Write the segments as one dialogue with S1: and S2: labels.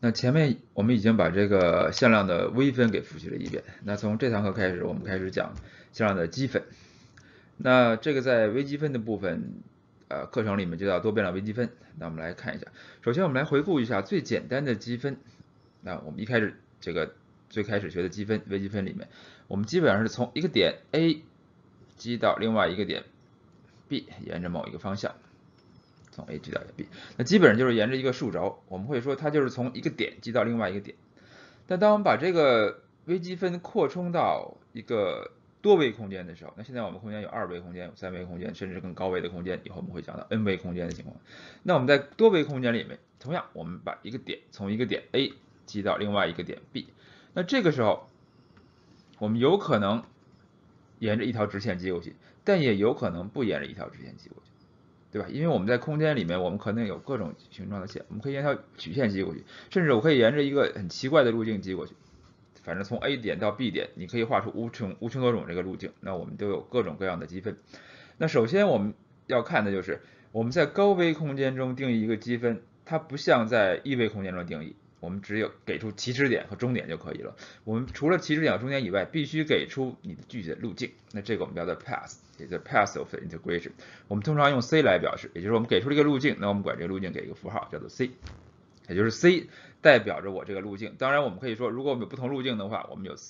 S1: 那前面我们已经把这个向量的微分给复习了一遍。那从这堂课开始，我们开始讲向量的积分。那这个在微积分的部分，课程里面就叫多变量微积分。那我们来看一下，首先我们来回顾一下最简单的积分。那我们一开始最开始学的积分，微积分里面，我们基本上是从一个点 A 积到另外一个点 B， 沿着某一个方向。从 A 积到 B， 那基本上就是沿着一个数轴，我们会说它就是从一个点积到另外一个点。但当我们把这个微积分扩充到一个多维空间的时候，那现在我们空间有2维空间、有3维空间，甚至更高维的空间，以后我们会讲到 n 维空间的情况。那我们在多维空间里面，同样我们把一个点从一个点 A 积到另外一个点 B， 那这个时候我们有可能沿着一条直线积过去，但也有可能不沿着一条直线积过去。对吧？因为我们在空间里面，我们可能有各种形状的线，我们可以沿条曲线积过去，甚至我可以沿着一个很奇怪的路径积过去。反正从 A 点到 B 点，你可以画出无穷多种这个路径。那我们都有各种各样的积分。那首先我们要看的就是我们在高维空间中定义一个积分，它不像在一维空间中定义，我们只有给出起始点和终点就可以了。我们除了起始点和终点以外，必须给出你的具体的路径。那这个我们叫做 path， 也就是 path of integration。我们通常用 c 来表示，也就是我们给出了一个路径，那我们管这个路径给一个符号叫做 c， 也就是 c 代表着我这个路径。当然，我们可以说，如果我们有不同路径的话，我们有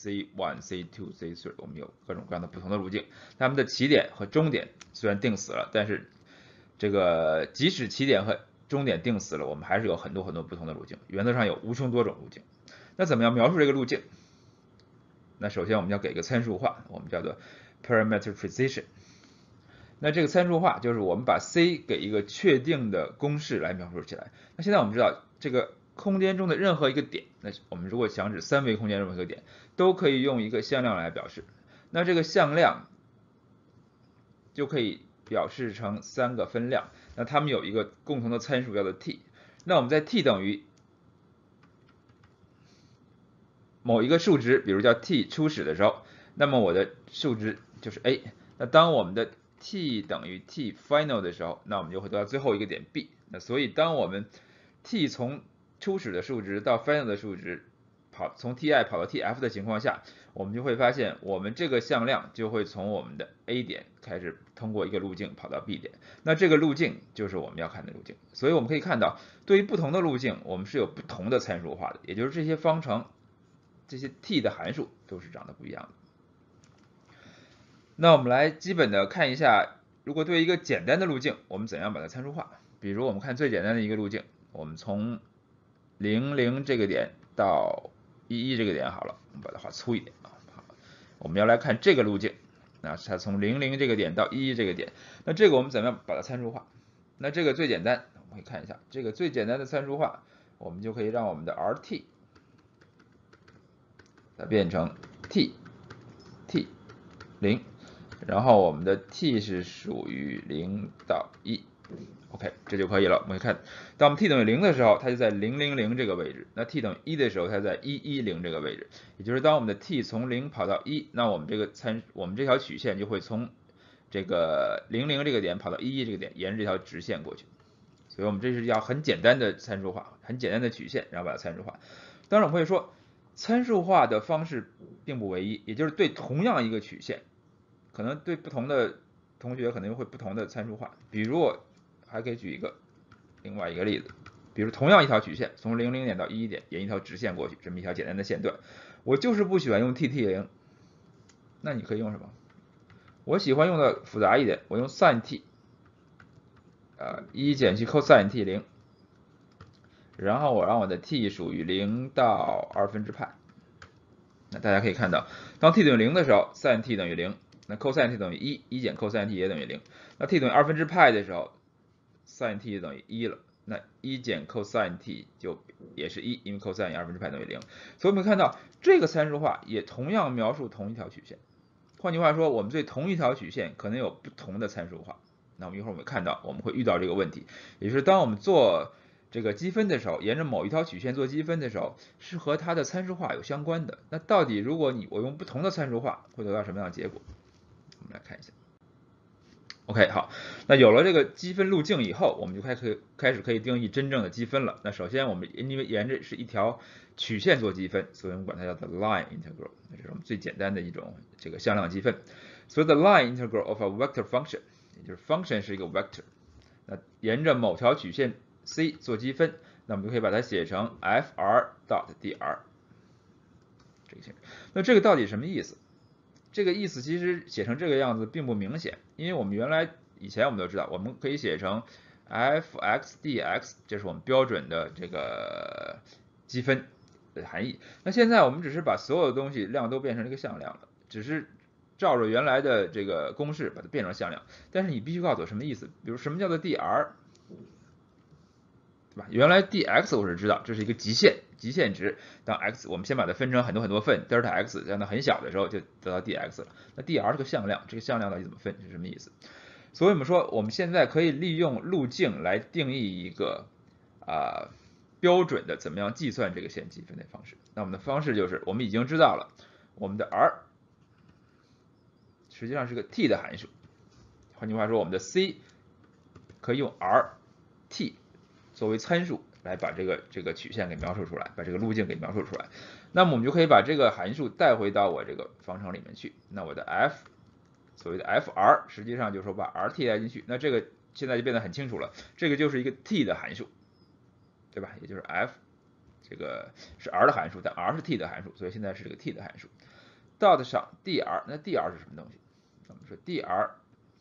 S1: C1、C2、C3， 我们有各种各样的不同的路径。它们的起点和终点虽然定死了，但是这个即使起点和终点定死了，我们还是有很多不同的路径。原则上有无穷多种路径。那怎么样描述这个路径？那首先我们要给一个参数化，我们叫做 parameter precision。那这个参数化就是我们把 c 给一个确定的公式来描述起来。那现在我们知道这个空间中的任何一个点，那我们如果想指3维空间任何一个点，都可以用一个向量来表示。那这个向量就可以表示成3个分量，那它们有一个共同的参数叫做 t。那我们在 t 等于某一个数值，比如叫 t 初始的时候，那么我的数值就是 a。那当我们的 t 等于 t final 的时候，那我们就会得到最后一个点 B。那所以当我们 t 从初始的数值到 final 的数值从 ti 跑到 tf 的情况下，我们就会发现我们这个向量就会从我们的 A 点开始通过一个路径跑到 B 点。那这个路径就是我们要看的路径。所以我们可以看到，对于不同的路径，我们是有不同的参数化的，也就是这些方程这些 t 的函数都是长得不一样的。那我们来基本的看一下，如果对一个简单的路径，我们怎样把它参数化？比如我们看最简单的一个路径，我们从00这个点到11这个点好了，我们把它画粗一点啊。好，我们要来看这个路径，那它从00这个点到11这个点，那这个我们怎么样把它参数化？那这个最简单，我们可以看一下，这个最简单的参数化，我们就可以让我们的 Rt 它变成 t0，然后我们的 t 是属于0到1 ，OK， 这就可以了。我们看，当我们 t 等于0的时候，它就在000这个位置；那 t 等于1的时候，它在110这个位置。也就是当我们的 t 从0跑到1，那我们这条曲线就会从这个00这个点跑到11这个点，沿着这条直线过去。所以我们这是要很简单的参数化，很简单的曲线，然后把它参数化。当然我们会说，参数化的方式并不唯一，也就是对同样一个曲线，可能对不同的同学可能会不同的参数化。比如我还可以举另外一个例子，比如同样一条曲线，从00点到11点，沿一条直线过去，这么一条简单的线段，我就是不喜欢用 tt0，那你可以用什么？我喜欢用的复杂一点，我用 sin t， 1减去 cosine t0， 然后我让我的 t 属于0到2/派。那大家可以看到，当 t 等于0的时候 ，sin t 等于0，那 cosine t 等于1减 cosine t 也等于0。那 t 等于2/派的时候 ，sin t 等于1了，那1减 cosine t 就也是1，因为 cosine 2/派等于0。所以我们看到这个参数化也同样描述同一条曲线。换句话说，我们对同一条曲线可能有不同的参数化。那我们一会儿我们看到我们会遇到这个问题，也就是当我们做这个积分的时候，沿着某一条曲线做积分的时候，是和它的参数化有相关的。那到底如果我用不同的参数化，会得到什么样的结果？我们来看一下。 OK， 好，那有了这个积分路径以后，我们就开始可以定义真正的积分了。那首先我们因为沿着是一条曲线做积分，所以我们管它叫做 line integral， 这是我们最简单的一种这个向量积分。所以 the line integral of a vector function， 也就是 function 是一个 vector， 那沿着某条曲线 C 做积分，那我们就可以把它写成 fr dot dr 这个形式。那这个到底什么意思？这个意思其实写成这个样子并不明显，因为我们以前我们都知道，我们可以写成 f(x) dx， 这是我们标准的这个积分的含义。那现在我们只是把所有的东西量都变成了一个向量了，只是照着原来的这个公式把它变成向量。但是你必须告诉我什么意思，比如什么叫做 dr， 对吧？原来 dx 我是知道，这是一个极限值。当 x 我们先把它分成很多份 delta x， 让它很小的时候就得到 dx 了。那 dr 是个向量，这个向量到底怎么分是什么意思？所以我们说我们现在可以利用路径来定义一个标准的怎么样计算这个线积分的方式。那我们的方式就是我们已经知道了我们的 r 实际上是个 t 的函数，换句话说我们的 c 可以用 rt 作为参数来把这个曲线给描述出来，把这个路径给描述出来。那么我们就可以把这个函数带回到我这个方程里面去。那我的 所谓的 fr 实际上就是说把 rt 带进去，那这个现在就变得很清楚了，这个就是一个 t 的函数，对吧？也就是 f 这个是 r 的函数，但 r 是 t 的函数，所以现在是这个 t 的函数。dot 上 dr， 那 dr 是什么东西？我们说 dr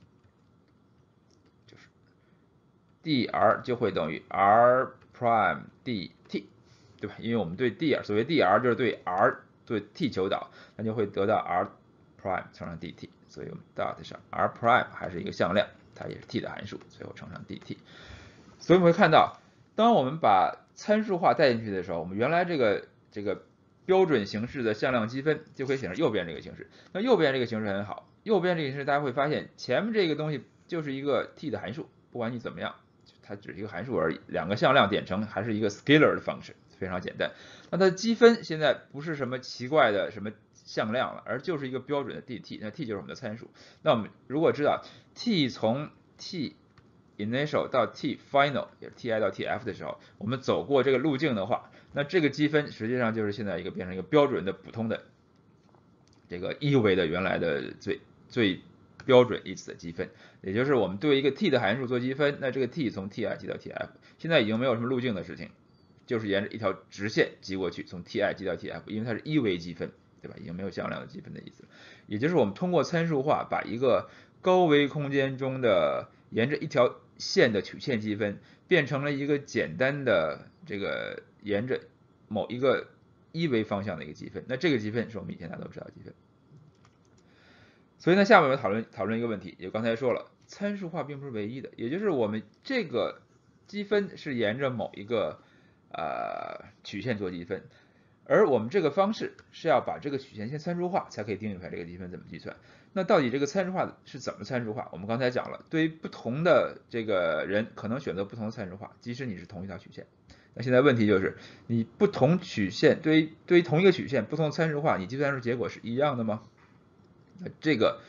S1: 就是 dr 就会等于 r prime dt， 对吧？因为我们对 dr 所谓 dr 就是对 r 对 t 求导，那就会得到 r prime 乘上 dt， 所以我们 dot 上 r prime 还是一个向量，它也是 t 的函数，最后乘上 dt。所以我们会看到，当我们把参数化带进去的时候，我们原来这个标准形式的向量积分就可以写成右边这个形式。那右边这个形式很好，右边这个形式大家会发现前面这个东西就是一个 t 的函数，不管你怎么样，它只是一个函数而已，两个向量点成还是一个 scalar 的 function， 非常简单。那它的积分现在不是什么奇怪的什么向量了，而就是一个标准的 dt， 那 t 就是我们的参数。那我们如果知道 t 从 t initial 到 t final， 也是 ti 到 tf 的时候，我们走过这个路径的话，那这个积分实际上就是现在变成一个标准的普通的这个一维的原来的最标准一次的积分，也就是我们对一个 t 的函数做积分，那这个 t 从 ti 积到 tf， 现在已经没有什么路径的事情，就是沿着一条直线积过去，从 ti 积到 tf， 因为它是一维积分，对吧？已经没有向量的积分的意思了。也就是我们通过参数化把一个高维空间中的沿着一条线的曲线积分变成了一个简单的这个沿着某一个一维方向的一个积分，那这个积分是我们以前大家都知道的积分。所以呢，下面我们讨论一个问题，也刚才说了，参数化并不是唯一的，也就是我们这个积分是沿着某一个曲线做积分，而我们这个方式是要把这个曲线先参数化，才可以定义出来这个积分怎么计算。那到底这个参数化是怎么参数化？我们刚才讲了，对于不同的这个人可能选择不同的参数化，即使你是同一条曲线。那现在问题就是，你不同曲线对于同一个曲线不同的参数化，你计算出结果是一样的吗？这个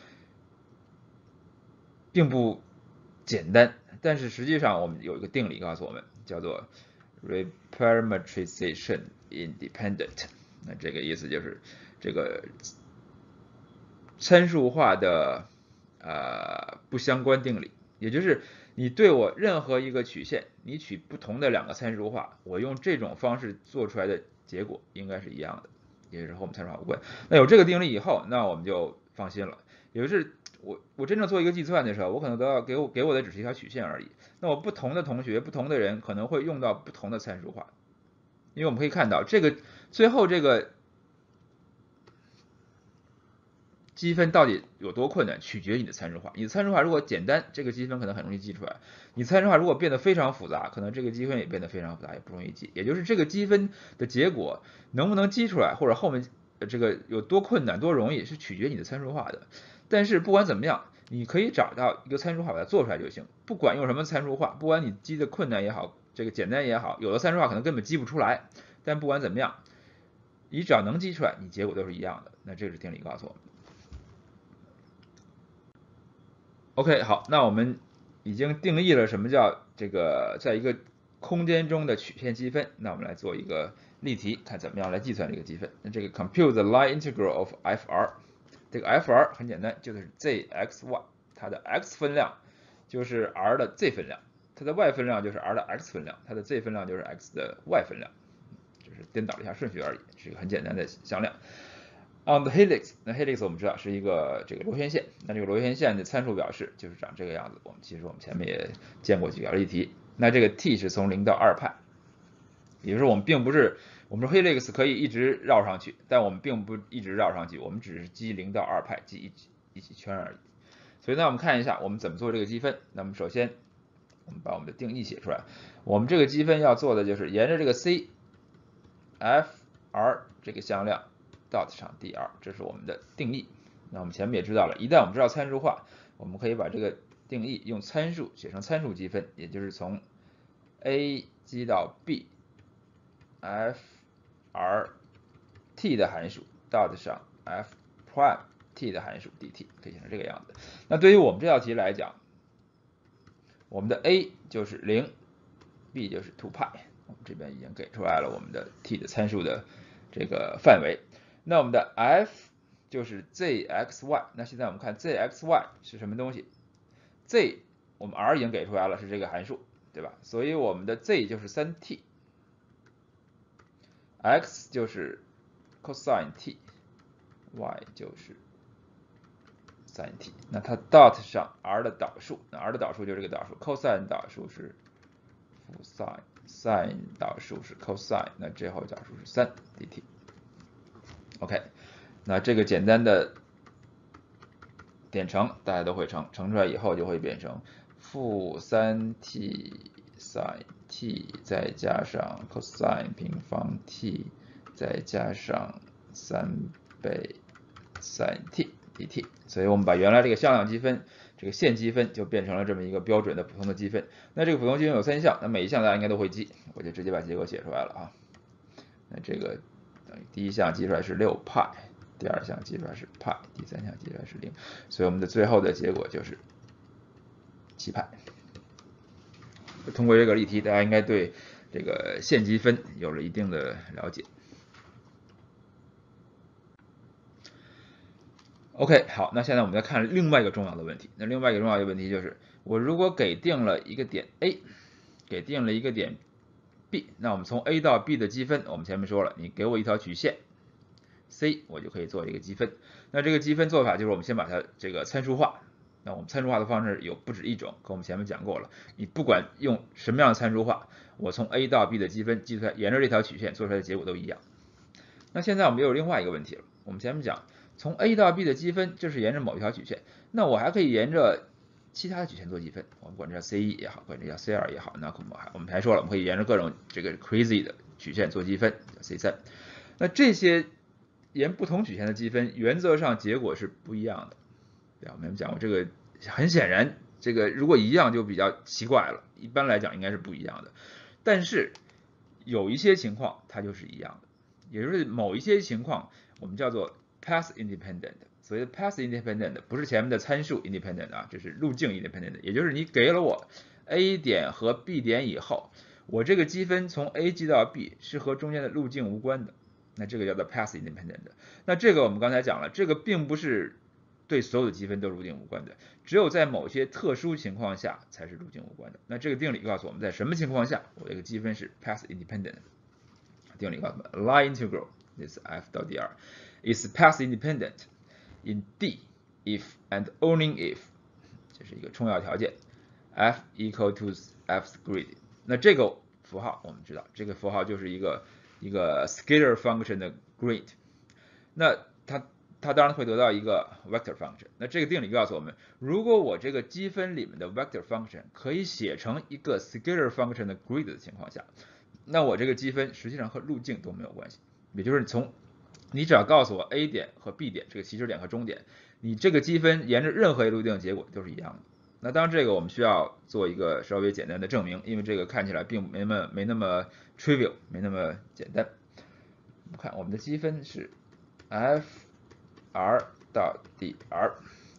S1: 并不简单，但是实际上我们有一个定理告诉我们，叫做 reparametrization independent。那这个意思就是这个参数化的不相关定理，也就是你对我任何一个曲线，你取不同的两个参数化，我用这种方式做出来的结果应该是一样的，也就是和我们参数化无关。那有这个定理以后，那我们就放心了。也就是我真正做一个计算的时候，我可能都要给我的只是一条曲线而已。那我不同的同学、不同的人可能会用到不同的参数化，因为我们可以看到这个最后这个积分到底有多困难，取决于你的参数化。你的参数化如果简单，这个积分可能很容易记出来；你参数化如果变得非常复杂，可能这个积分也变得非常复杂，也不容易记。也就是这个积分的结果能不能记出来，或者后面这个有多困难、多容易，是取决于你的参数化的。但是不管怎么样，你可以找到一个参数化把它做出来就行。不管用什么参数化，不管你记的困难也好，这个简单也好，有的参数化可能根本记不出来。但不管怎么样，你只要能记出来，你结果都是一样的。那这是定理告诉我们。 OK， 好，那我们已经定义了什么叫这个在一个空间中的曲线积分。那我们来做一个例题，看怎么样来计算这个积分。那这个 compute the line integral of fr， 这个 fr 很简单，就是 zxy， 它的 x 分量就是 r 的 z 分量，它的 y 分量就是 r 的 x 分量，它的 z 分量就是 x 的 y 分量，就是颠倒一下顺序而已，是一个很简单的向量。On the helix， 那 helix 我们知道是一个这个螺旋线，那这个螺旋线的参数表示就是长这个样子。其实我们前面也见过几个例题。那这个 t 是从0到2派，也就是说我们并不是，我们说 helix 可以一直绕上去，但我们并不一直绕上去，我们只是积0到2派，积一起圈而已。所以呢，我们看一下我们怎么做这个积分。那么首先我们把我们的定义写出来，我们这个积分要做的就是沿着这个 c f r 这个向量 dot 上 dr， 这是我们的定义。那我们前面也知道了，一旦我们知道参数化，我们可以把这个定义用参数写成参数积分，也就是从 a 积到 b f r t 的函数 dot 上 f prime t 的函数 dt， 可以写成这个样子。那对于我们这道题来讲，我们的 a 就是0 b 就是 2 派，我们这边已经给出来了我们的 t 的参数的这个范围。那我们的 f 就是 zxy， 那现在我们看 zxy 是什么东西 ？z 我们 r 已经给出来了，是这个函数，对吧？所以我们的 z 就是 3t， x 就是 cosine t，y 就是 sin t。那它 dot 上 r 的导数，那 r 的导数就是这个导数 ，cosine 导数是负 sin，sin 导数是 cosine， 那最后导数是3 dt。OK， 那这个简单的点乘大家都会乘，乘出来以后就会变成负 3t sin t 再加上 cosine 平方 t 再加上3倍 sin t dt。所以我们把原来这个向量积分，这个线积分就变成了这么一个标准的普通的积分。那这个普通积分有3项，那每一项大家应该都会记，我就直接把结果写出来了啊。那这个等于第一项记出来是6派。第二项记出来是派，第三项记出来是0，所以我们的最后的结果就是7派。通过这个例题，大家应该对这个线积分有了一定的了解。OK， 好，那现在我们再看另外一个重要的问题。那另外一个重要的问题就是，我如果给定了一个点 A， 给定了一个点 B， 那我们从 A 到 B 的积分，我们前面说了，你给我一条曲线。C 我就可以做这个积分，那这个积分做法就是我们先把它这个参数化，那我们参数化的方式有不止一种，跟我们前面讲过了，你不管用什么样的参数化，我从 A 到 B 的积分计出来，沿着这条曲线做出来的结果都一样。那现在我们又有另外一个问题了，我们前面讲从 A 到 B 的积分就是沿着某一条曲线，那我还可以沿着其他的曲线做积分，我们管这叫 C1 也好，管这叫 C2 也好，那我们还说了，我们可以沿着各种这个 crazy 的曲线做积分，叫 C3。那这些沿不同曲线的积分，原则上结果是不一样的。对吧？我们讲过这个，很显然，这个如果一样就比较奇怪了。一般来讲应该是不一样的，但是有一些情况它就是一样的，也就是某一些情况我们叫做 path independent。所谓的 path independent 不是前面的参数 independent 啊，这是路径 independent， 也就是你给了我 A 点和 B 点以后，我这个积分从 A 积到 B 是和中间的路径无关的。那这个叫做 path independent。那这个我们刚才讲了，这个并不是对所有的积分都路径无关的，只有在某些特殊情况下才是路径无关的。那这个定理告诉我们在什么情况下我这个积分是 path independent。定理告诉我们 line integral this f 到 dr is path independent in D if and only if， 这是一个重要条件 f equal to f's grid。 那这个符号我们知道，这个符号就是一个scalar function 的 grid， 那它当然会得到一个 vector function。那这个定理告诉我们，如果我这个积分里面的 vector function 可以写成一个 scalar function 的 grid 的情况下，那我这个积分实际上和路径都没有关系，也就是你只要告诉我 A 点和 B 点这个起始点和终点，你这个积分沿着任何一路径结果都是一样的。那当然这个我们需要做一个稍微简单的证明，因为这个看起来并没那么 trivial， 没那么简单。我们看我们的积分是 f r 到 dr，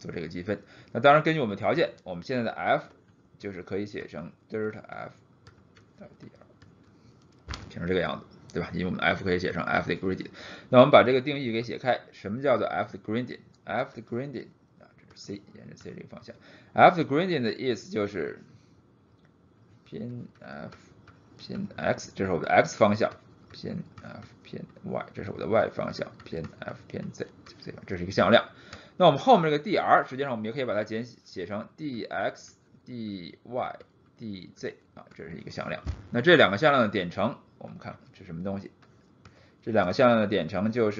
S1: 做这个积分。那当然根据我们的条件，我们现在的 f 就是可以写成 delta f 到 dr， 写成这个样子，对吧？因为我们 f 可以写成 f 的 gradient。那我们把这个定义给写开，什么叫做 f 的 gradient？f 的 gradient 啊，这是 c， 沿着 c 这个方向。f 的 gradient 的意思就是偏 f 偏 x， 这是我的 x 方向，偏 f 偏 y， 这是我的 y 方向，偏 f 偏 z， 这是一个向量。那我们后面这个 dr， 实际上我们也可以把它写成 dx dy dz 啊，这是一个向量。那这两个向量的点乘，我们看是什么东西？这两个向量的点乘就是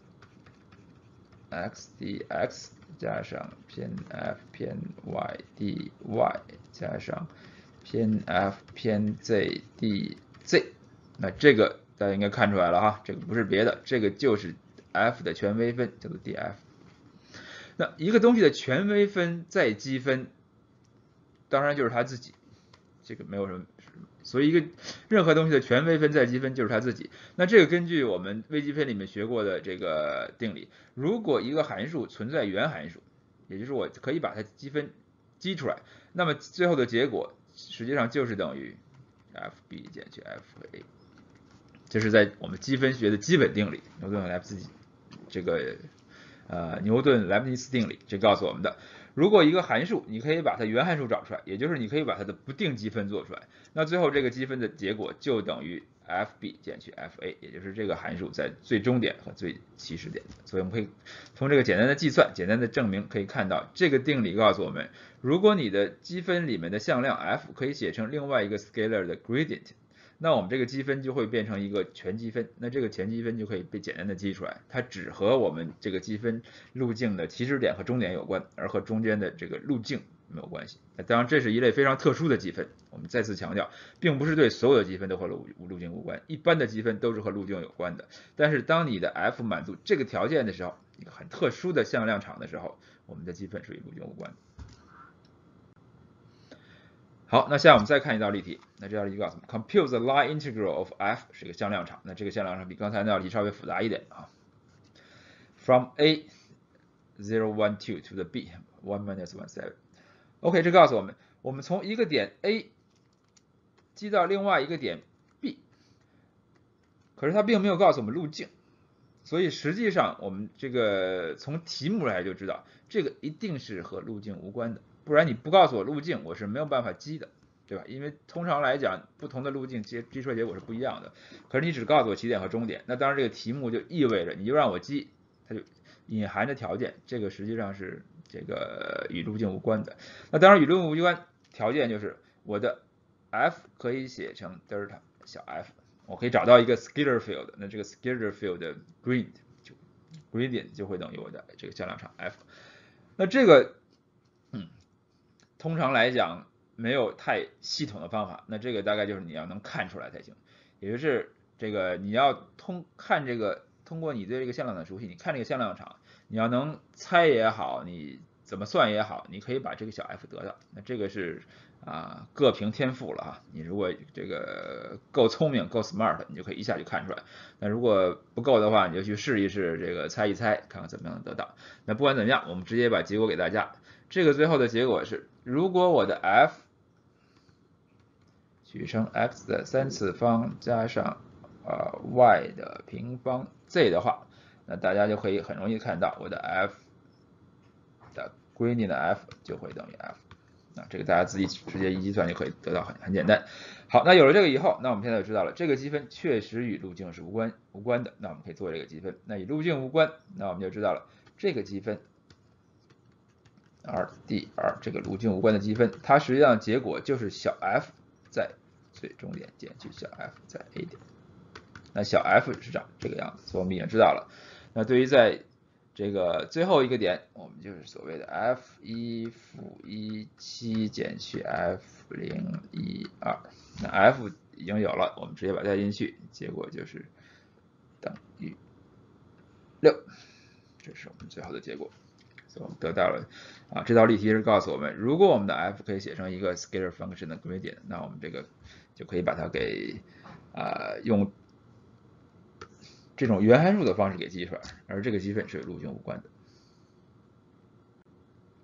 S1: x dx 加上偏 f 偏 y dy 加上偏 f 偏 z dz。那这个大家应该看出来了哈，这个不是别的，这个就是 f 的全微分，叫做 df。那一个东西的全微分再积分，当然就是它自己，这个没有什么。所以任何东西的全微分再积分就是它自己。那这个根据我们微积分里面学过的这个定理，如果一个函数存在原函数，也就是我可以把它积出来，那么最后的结果实际上就是等于 fb 减去 fa。这是在我们积分学的基本定理，牛顿莱布尼茨这个牛顿莱布尼茨定理，这告诉我们的。如果一个函数，你可以把它原函数找出来，也就是你可以把它的不定积分做出来，那最后这个积分的结果就等于 fb 减去 fa， 也就是这个函数在最终点和最起始点。所以我们可以从这个简单的计算、简单的证明可以看到，这个定理告诉我们，如果你的积分里面的向量 f 可以写成另外一个 scalar 的 gradient，那我们这个积分就会变成一个全积分，那这个全积分就可以被简单的积出来，它只和我们这个积分路径的起始点和终点有关，而和中间的这个路径没有关系。当然，这是一类非常特殊的积分，我们再次强调，并不是对所有的积分都和路径无关，一般的积分都是和路径有关的。但是当你的 f 满足这个条件的时候，一个很特殊的向量场的时候，我们的积分是与路径无关的。好，那现在我们再看一道例题。那这道题告诉我们 ，compute the line integral of f 是一个向量场。那这个向量场比刚才那道题稍微复杂一点啊。From a 012 to the b 1 minus 17。OK， 这告诉我们，我们从一个点 A 积到另外一个点 B， 可是它并没有告诉我们路径，所以实际上我们这个从题目来就知道，这个一定是和路径无关的。不然你不告诉我路径，我是没有办法积的，对吧？因为通常来讲，不同的路径积出来结果是不一样的。可是你只告诉我起点和终点，那当然这个题目就意味着你就让我积，它就隐含着条件，这个实际上是这个与路径无关的。那当然与路径无关，条件就是我的 f 可以写成 delta 小 f， 我可以找到一个 scalar field， 那这个 scalar field 的 gradient 就会等于我的这个向量场 f。那这个通常来讲没有太系统的方法，那这个大概就是你要能看出来才行，也就是这个你要通过你对这个向量的熟悉，你看这个向量场，你要能猜也好，你怎么算也好，你可以把这个小 f 得到，那这个是各凭天赋了啊，你如果这个够聪明够 smart， 你就可以一下就看出来，那如果不够的话，你就去试一试这个猜一猜，看看怎么样得到。那不管怎么样，我们直接把结果给大家。这个最后的结果是，如果我的 f 取成 x 的3次方加上y 的平方 z 的话，那大家就可以很容易看到我的 f 的 gradient 的 f 就会等于 f。那这个大家自己直接一计算就可以得到，很简单。好，那有了这个以后，那我们现在就知道了，这个积分确实与路径是无关的。那我们可以做这个积分。那与路径无关，那我们就知道了这个积分。dr 这个路径无关的积分，它实际上结果就是小 f 在最终点减去小 f 在 A 点。那小 f 是长这个样子，所以我们已经知道了。那对于在这个最后一个点，我们就是所谓的 f1-17 减去 f012。那 f 已经有了，我们直接把它加进去，结果就是等于6，这是我们最后的结果。所以我们得到了这道例题是告诉我们，如果我们的 f 可以写成一个 scalar function 的 gradient， 那我们这个就可以把它给用这种原函数的方式给积出来，而这个积分是与路径无关的。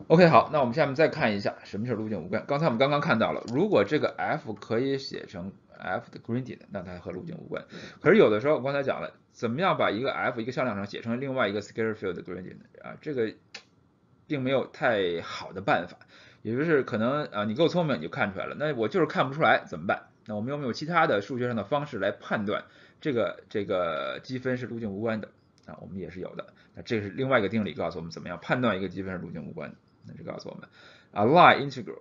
S1: OK， 好，那我们下面再看一下什么是路径无关。刚才我们刚刚看到了，如果这个 f 可以写成 f 的 gradient，那它和路径无关。可是有的时候我刚才讲了，怎么样把一个 f 一个向量场写成另外一个 scalar field 的 gradient 啊？这个并没有太好的办法，也就是可能你够聪明你就看出来了，那我就是看不出来怎么办？那我们有没有其他的数学上的方式来判断这个积分是路径无关的？啊，我们也是有的。那这是另外一个定理告诉我们怎么样判断一个积分是路径无关的。那就告诉我们 a line integral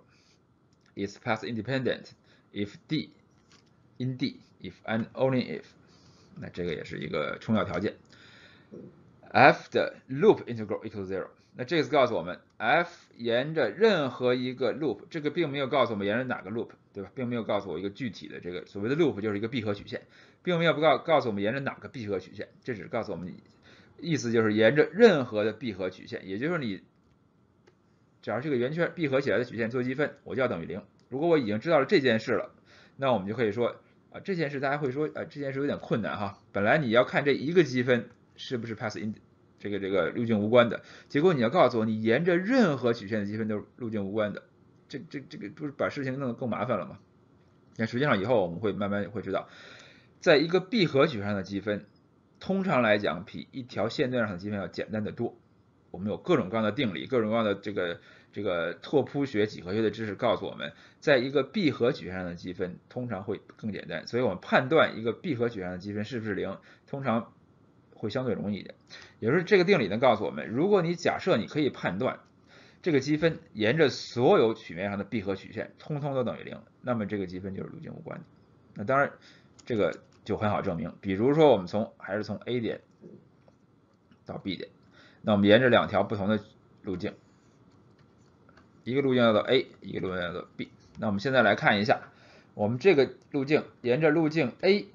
S1: is path independent if d in d if and only if， 那这个也是一个重要条件。f 的 loop integral equals 0， 那这个告诉我们 f 沿着任何一个 loop， 这个并没有告诉我们沿着哪个 loop， 对吧？并没有告诉我一个具体的这个所谓的 loop 就是一个闭合曲线，并没有告诉我们沿着哪个闭合曲线，这只是告诉我们意思就是沿着任何的闭合曲线，也就是你只要是个圆圈闭合起来的曲线做积分，我就要等于0。如果我已经知道了这件事了，那我们就可以说这件事大家会说这件事有点困难哈。本来你要看这一个积分是不是 path in 这个路径无关的，结果你要告诉我你沿着任何曲线的积分都是路径无关的，这个不是把事情弄得更麻烦了吗？那实际上以后我们会慢慢会知道，在一个闭合曲上的积分，通常来讲比一条线段上的积分要简单得多。我们有各种各样的定理，各种各样的这个拓扑学、几何学的知识告诉我们，在一个闭合曲线上的积分通常会更简单，所以我们判断一个闭合曲线上的积分是不是0，通常会相对容易一点。也就是这个定理能告诉我们，如果你假设你可以判断这个积分沿着所有曲面上的闭合曲线通通都等于0，那么这个积分就是路径无关的。那当然，这个就很好证明，比如说我们还是从 A 点到 B 点。那我们沿着两条不同的路径，一个路径叫做 A， 一个路径叫做 B。那我们现在来看一下，我们这个路径沿着路径 A，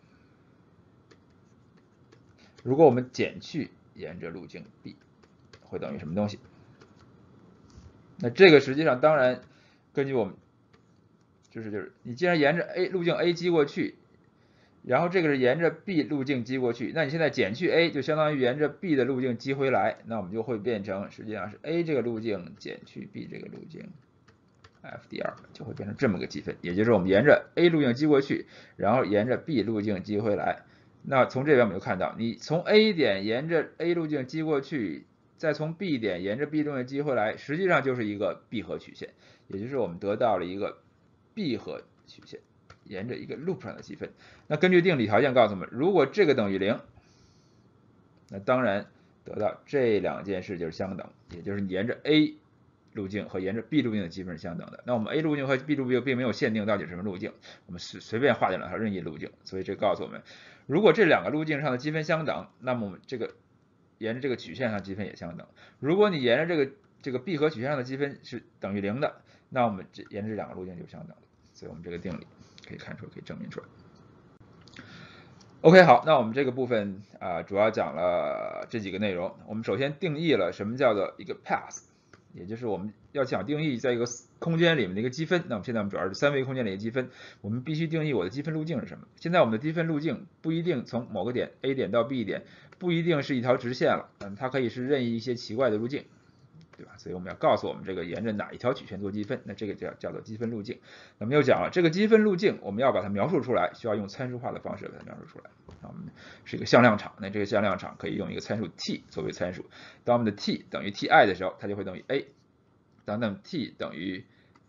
S1: 如果我们减去沿着路径 B， 会等于什么东西？那这个实际上当然根据我们就是你既然沿着 A 路径 A 击过去，然后这个是沿着 B 路径击过去，那你现在减去 A 就相当于沿着 B 的路径击回来，那我们就会变成实际上是 A 这个路径减去 B 这个路径 FDR， 就会变成这么个积分，也就是我们沿着 A 路径击过去，然后沿着 B 路径击回来。那从这边我们就看到，你从 A 点沿着 A 路径击过去，再从 B 点沿着 B 路径击回来，实际上就是一个闭合曲线，也就是我们得到了一个闭合曲线。沿着一个 loop 上的积分。那根据定理条件告诉我们，如果这个等于0，那当然得到这两件事就是相等，也就是你沿着 A 路径和沿着 B 路径的积分是相等的。那我们 A 路径和 B 路径并没有限定到底是什么路径，我们随便画定两条任意路径，所以这告诉我们，如果这两个路径上的积分相等，那么我们这个沿着这个曲线上积分也相等。如果你沿着这个闭合曲线上的积分是等于0的，那我们沿着这两个路径就相等了。所以我们这个定理可以看出，可以证明出来。OK， 好，那我们这个部分主要讲了这几个内容。我们首先定义了什么叫做一个 path， 也就是我们要想定义在一个空间里面的一个积分。那我们现在主要是三维空间里的积分，我们必须定义我的积分路径是什么。现在我们的积分路径不一定从某个点 A 点到 B 点，不一定是一条直线了，它可以是任意一些奇怪的路径。对吧？所以我们要告诉我们这个沿着哪一条曲线做积分，那这个叫做积分路径。那么又讲了，这个积分路径我们要把它描述出来，需要用参数化的方式把它描述出来。我们是一个向量场，那这个向量场可以用一个参数 t 作为参数。当我们的 t 等于 ti 的时候，它就会等于 a； 当 t 等于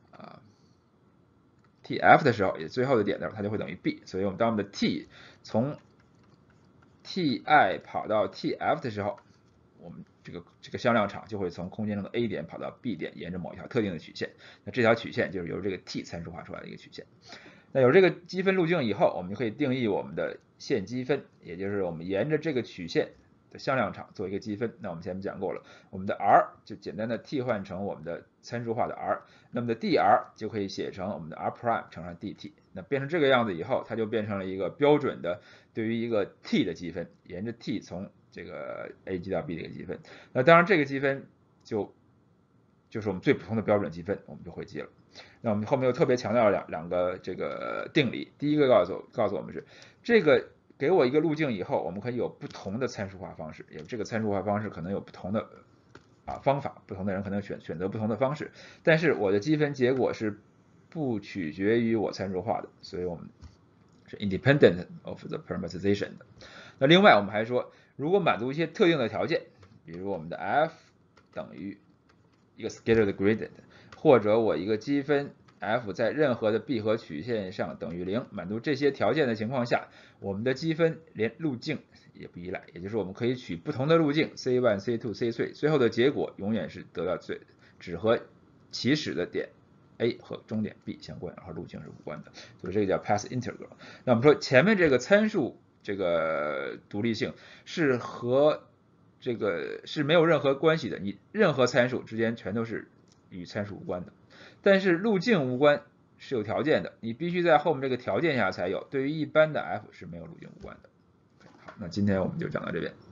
S1: tf 的时候，也最后的点的时候，它就会等于 b。所以我们当我们的 t 从 ti 跑到 tf 的时候，我们这个向量场就会从空间中的 A 点跑到 B 点，沿着某一条特定的曲线。那这条曲线就是由这个 t 参数化出来的一个曲线。那有这个积分路径以后，我们就可以定义我们的线积分，也就是我们沿着这个曲线的向量场做一个积分。那我们前面讲过了，我们的 r 就简单的替换成我们的参数化的 r， 那么的 dr 就可以写成我们的 r' 乘上 dt。那变成这个样子以后，它就变成了一个标准的对于一个 t 的积分，沿着 t 从这个 A 积到 B 的一个积分。那当然这个积分就是我们最普通的标准积分，我们就会记了。那我们后面又特别强调了两个这个定理，第一个告诉我们是这个给我一个路径以后，我们可以有不同的参数化方式，也这个参数化方式可能有不同的方法，不同的人可能选择不同的方式，但是我的积分结果是不取决于我参数化的，所以我们是 independent of the parameterization 的。那另外我们还说，如果满足一些特定的条件，比如我们的 f 等于一个 scalar gradient， 或者我一个积分 f 在任何的闭合曲线上等于0，满足这些条件的情况下，我们的积分连路径也不依赖，也就是我们可以取不同的路径 C1、C2、C3， 最后的结果永远是得到只和起始的点 A 和终点 B 相关，然后路径是无关的，所以这个叫 path integral。那我们说前面这个参数这个独立性是和这个是没有任何关系的，你任何参数之间全都是与参数无关的，但是路径无关是有条件的，你必须在后面这个条件下才有，对于一般的 f 是没有路径无关的。好，那今天我们就讲到这边。